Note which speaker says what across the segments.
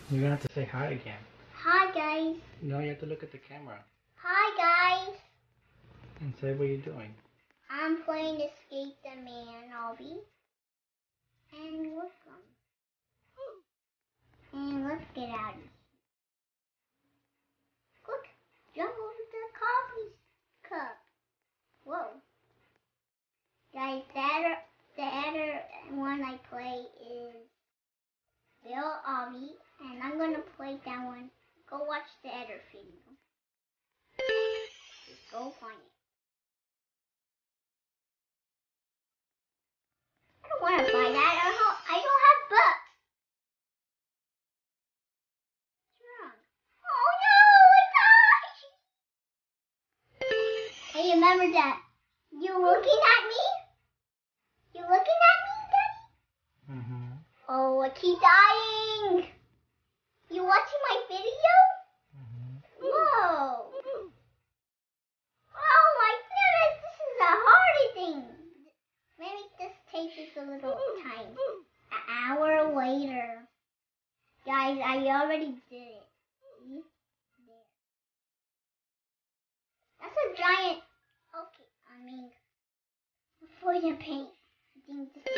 Speaker 1: You're gonna have to say hi again.
Speaker 2: Hi guys.
Speaker 1: No, you have to look at the camera.
Speaker 2: Hi guys.
Speaker 1: And say what you're doing.
Speaker 2: I'm playing Escape the Man, Obby. And look and let's get out of here. Look, jump over the coffee cup. Whoa. Guys, the other one I play is Bill Obby, and I'm gonna play that one. Go watch the other video. Just go find it. I don't want to buy that. I don't have books. What's wrong? Oh no, I died. Hey, remember that? You looking at me? You looking at me, Daddy?
Speaker 1: Mm-hmm.
Speaker 2: Oh, I keep dying. You watching my video?
Speaker 1: Mm-hmm.
Speaker 2: Whoa. Oh my goodness, this is a harder thing. Maybe this takes us a little time. An hour later. Guys, I already did it. See? There. That's a giant... Okay, I mean... For the paint. I think this is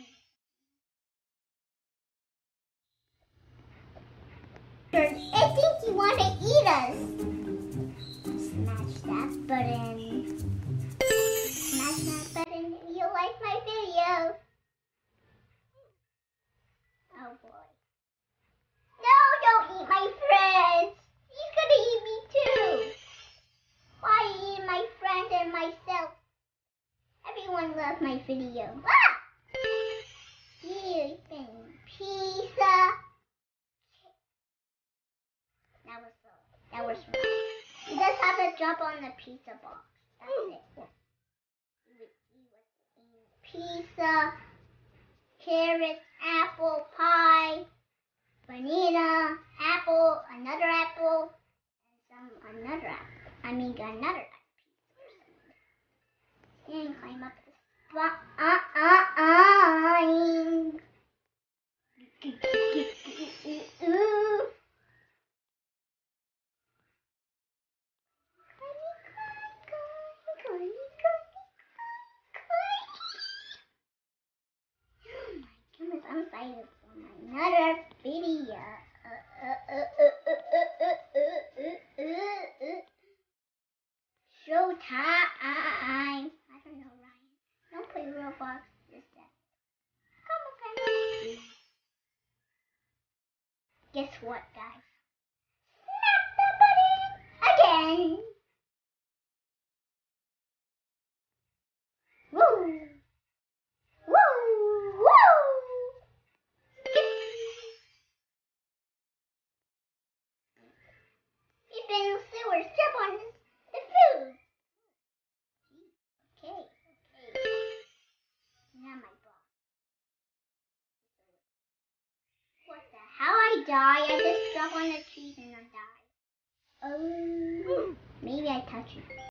Speaker 2: paint. I think you want to eat us. Smash that button. Smash that button if you like my video. Oh boy. No, don't eat my friends. He's gonna eat me too. Why eat my friend and myself? Everyone loves my video. Ah! Even pizza. That was wrong. You just have to jump on the pizza box. That's it. Pizza, carrot, apple, pie, banana, apple, another apple, and another apple. I mean another apple. And climb up the spot. I'm excited for another video. Showtime. I don't know, Ryan. Don't play Roblox this day. Come on, guys. Guess what, guys? Smack the button again. Woo! Woo! Woo! You've been in the sewer. Step on the food. Okay. Now my boss. What the hell? I die. I just jump on the trees and I die. Oh, maybe I touch it.